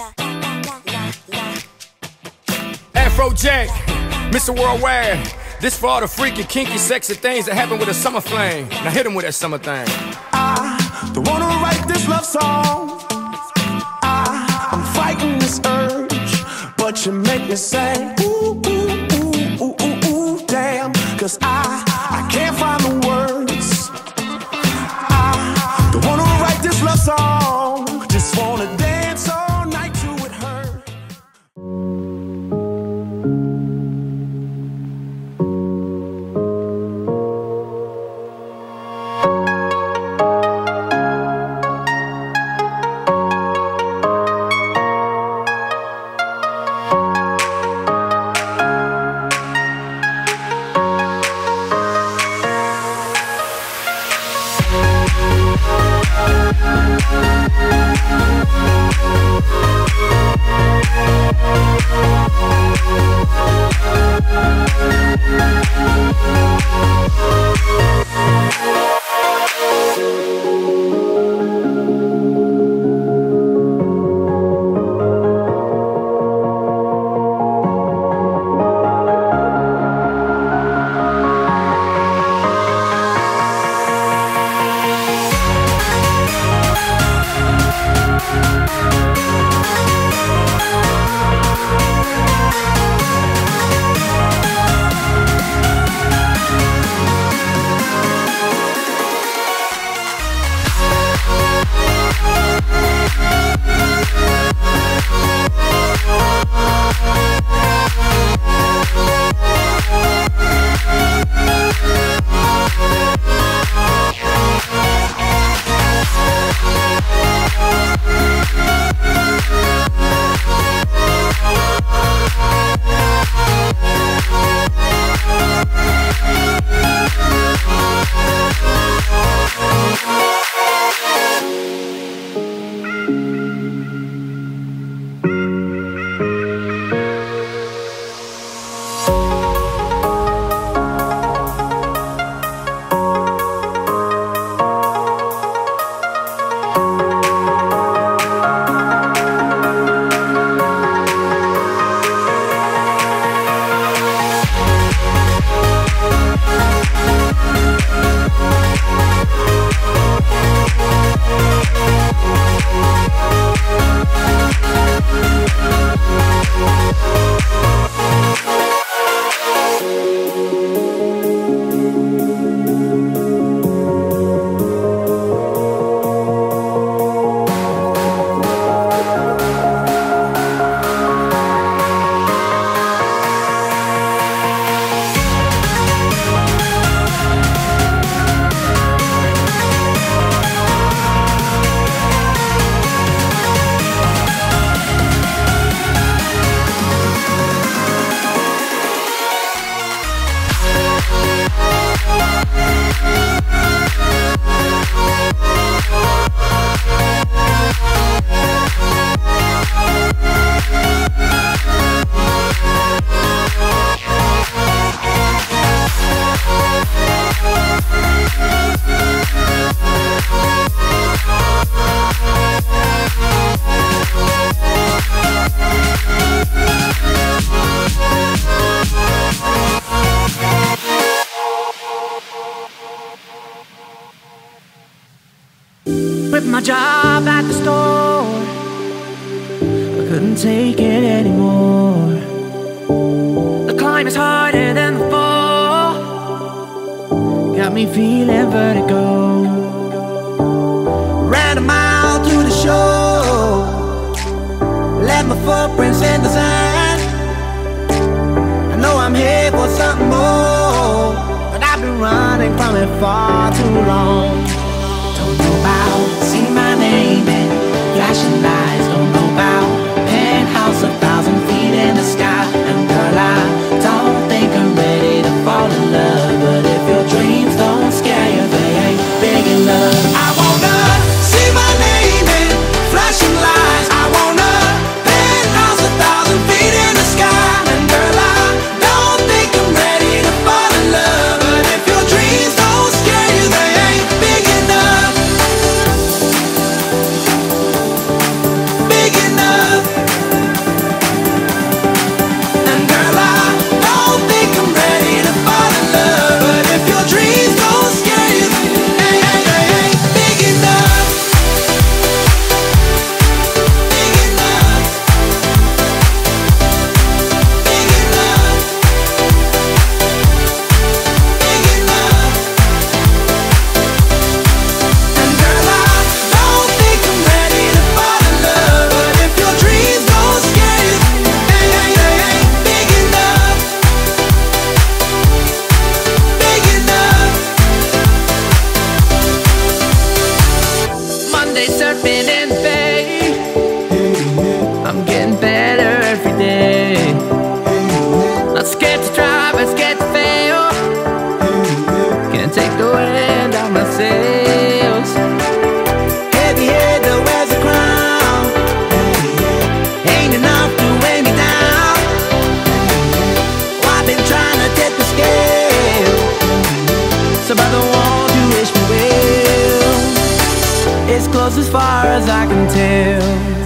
Afrojack, Mr. Worldwide. This for all the freaky, kinky, sexy things that happen with a summer flame. Now hit him with that summer thing. I don't wanna write this love song. I'm fighting this urge, but you make me say ooh, ooh, ooh, ooh, ooh, ooh, damn. Cause I can't find the words. I don't wanna write this love song. Just wanna dance all night to it hurt. Quit my job at the store. I couldn't take it anymore. The climb is harder than before. Got me feeling vertigo. Ran a mile to the shore. Left my footprints in the sand. I know I'm here for something more, but I've been running from it far too long. Don't know about, see my name in flashing lights. Don't know about penthouse 1,000 feet in the sky. And girl, I don't think I'm ready to fall in love, but if your dreams don't scare you, they ain't big enough. I wanna see my name in flashing lights. I wanna penthouse 1,000 feet in the sky. And girl, I don't think I'm ready to fall in love, but if your dreams don't scare you, they ain't big enough. Big enough. Sunday surfing in the bay. I'm getting better every day. Not scared to try, but scared to fail. Can't take the wind out my sails. Heavy head that wears a crown ain't enough to weigh me down. Oh, I've been trying to tip the scale, so brother, won't you wish me well? It's close as far as I can tell.